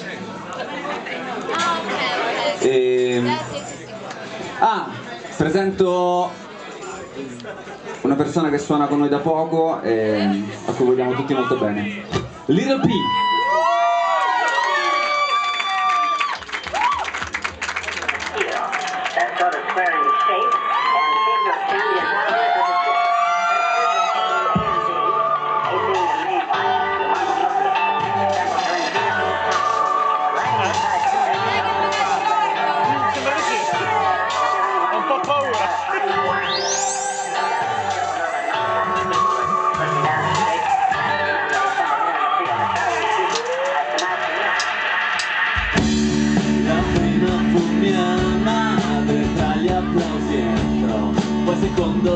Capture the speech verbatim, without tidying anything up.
Ah, ok, ok. E... Eh, sì, sì, sì. Ah, presento una persona che suona con noi da poco e a cui vogliamo tutti molto bene. Little P. That sort of square-in shape, and the figure of two is not here for the six. A and Z, A being the main one, the one that looks resembles her in vehicle front. Right inside the Sembra così. Ho un po' paura. La prima fu mia madre, tra gli applausi entrò, poi secondo